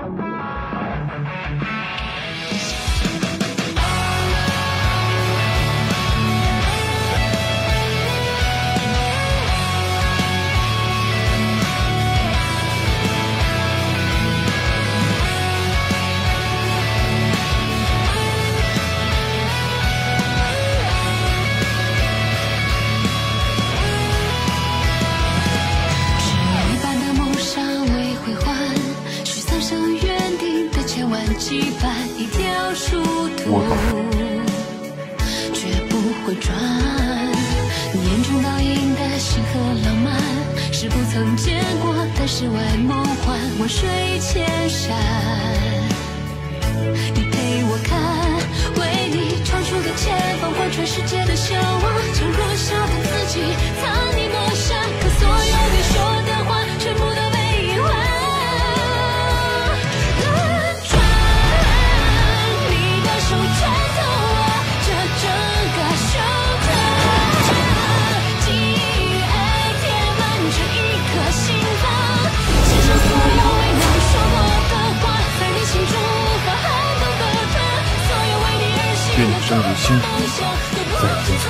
羁绊一条殊途，绝不会转。眼中倒映的星河浪漫，是不曾见过的世外梦幻。万水千山，你陪我看，为你闯出个前方，贯穿世界的向往。将弱小的自己藏匿落下，可所有你说的话，全部都被遗忘。 手牵走我这整个生存，记忆填满这一颗心房，写上所有为你说过的话，在你心中无法撼动的他，所有为你而行的梦想，都不曾。